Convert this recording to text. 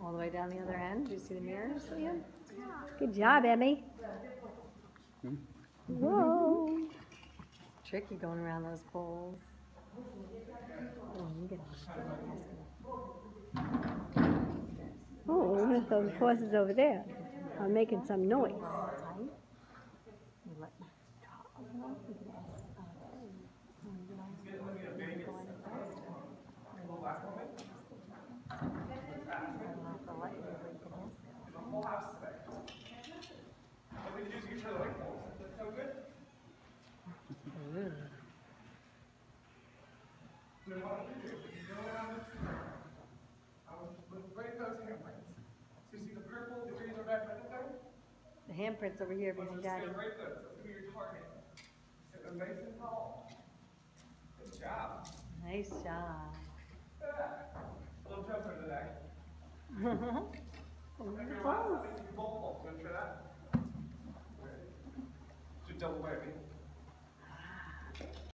All the way down the other end. Do you see the mirrors, Liam? Good job, Emmy. Whoa. Tricky going around those poles. Oh, one of those horses over there are making some noise. Break those handprints. So you see the purple, the green, the red right there? The handprints over here behind Daddy. Right there. That's going to be your target. Sit them nice and tall. Good job. Nice job. A little jump into that. Close. Both. Want to try that? Just double whammy.